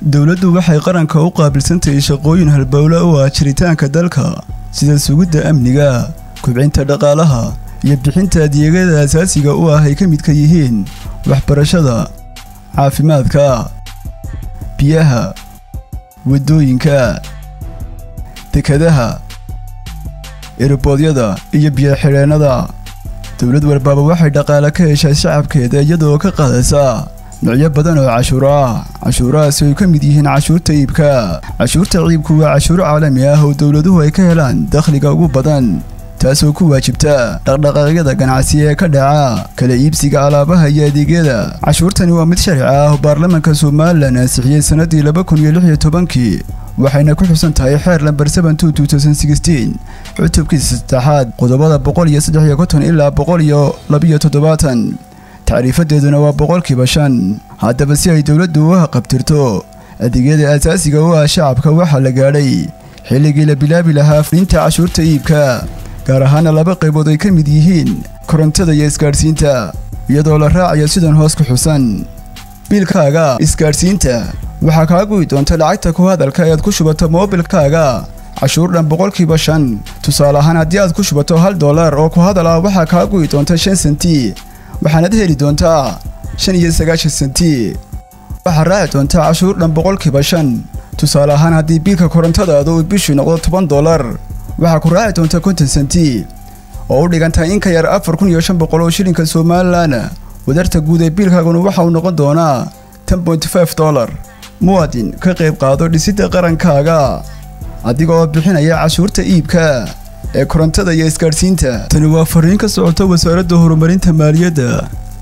dawladdu waxay qaranka u qaabilsantahay shaqooyin halbowle u ah jiritaanka dalka sida sugidda amniga, kubcinta dhaqaalaha iyo bixinta adeegyada aasaasiga u ah ay ka midka yihiin waxbarashada, caafimaadka, biyaha, wadooyinka, dekadaha, ereboodyada iyo biyo-xidheennada. dawlad walbaaba waxay dhaqaale ka heshaa shacabkeeda iyadoo ka qaadaysa noocyo badan oo cashuur ah. cashuurahaasi ay ka mid yihiin cashuurta iibka. cashuurta ciibku waa cashuur caalami ah oo dawladuhu ay ka helaan dakhliga ugu badan, taasoo ku waajibta dhaqdhaqaaqyada ganacsi ee ka dhaca kala iibsiga alaabaha iyo adeegyada. cashuurtani waa mid sharci ah oo baarlamaanka Soomaaliland ansixiyay sanadii 2016 waxayna ku xusan tahay xeer lambar 7/2016 cutubkiisa 3 qodobada 153 ilaa 172. tacriifadeeduna waa 5%. haddaba si ay dawladdu u qabtirto adeegyada aasaasiga u ah shacabka waxaa la gaadhay xilligii la bilaabi lahaa fulinta cashuurta iibka, gaar ahaan laba qaybood ay ka mid yihiin korontada iyo isgaarsiinta, iyadoo la raacayo sidan hoos ku xusan. biilkaaga isgaarsiinta waxaa kaa go'i doonta lacagta ku hadalka ee aad ku shubato moobilkaaga cashuur dhan 5%. tusaale ahaan haddii aad ku shubato $1 oo ku hadal ah waxaa kaa go'i doonta 5 senti, waxaanad heli doontaa 95 senti. waxaa raaci doontaa cashuur dhan 5%. tusaale ahaan haddii biilka korontadaada uu bishii noqdo $10 waxaa ku raaci doonta 50 senti oo u dhiganta in ka yar 4500 oo shilinka Soomaaliland. wadarta guud ee biilkaaguna waxa uu noqon doonaa $10.5. muwaadin ka qayb qaado dhisidda qarankaaga adiga oo bixinaya cashuurta iibka ee korontada iyo isgaarsiinta. tani waa fariin ka socota wasaaradda horumarinta maaliyadda